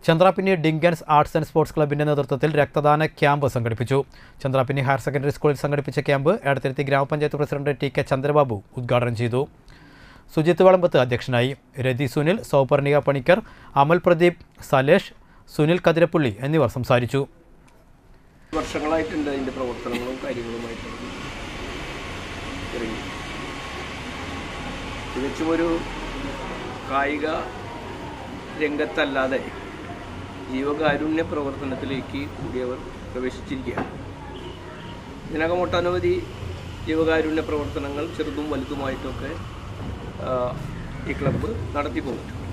Chandrapinni Dinkans arts and sports ക്ലബിന്റെ നേതൃത്വത്തിൽ രക്തദാന ക്യാമ്പ് സംഘടിപ്പിച്ചു. ചന്ദ്രാപിന്നി ഹയർ സെക്കൻഡറി സ്കൂളിൽ സംഘടിപ്പിച്ച ക്യാമ്പ് എടത്തിരുത്തി ഗ്രാമപഞ്ചായത്ത് പ്രസിഡന്റ് ടി.കെ. ചന്ദ്രബാബു ഉദ്ഘാടനം ചെയ്തു. സുജിത്ത് വളമ്പത്ത് അധ്യക്ഷനായി. രതി സുനിൽ, സൗപർണിക പണിക്കർ, അമൽ പ്രദീപ്, സലേഷ്, സുനിൽ കതിരപ്പുള്ളി എന്നിവർ സംസാരിച്ചു. വർഷങ്ങളായിട്ടുണ്ട് അതിൻ്റെ പ്രവർത്തനങ്ങളും കാര്യങ്ങളുമായിട്ട് തികച്ചും ഒരു കായിക രംഗത്തല്ലാതെ ജീവകാരുണ്യ പ്രവർത്തനത്തിലേക്ക് കൂടിയവർ പ്രവേശിച്ചിരിക്കുകയാണ്. ഇതിനകം ഒട്ടനവധി ജീവകാരുണ്യ പ്രവർത്തനങ്ങൾ ചെറുതും വലുതുമായിട്ടൊക്കെ ഈ ക്ലബ്ബ് നടത്തിപ്പോകും.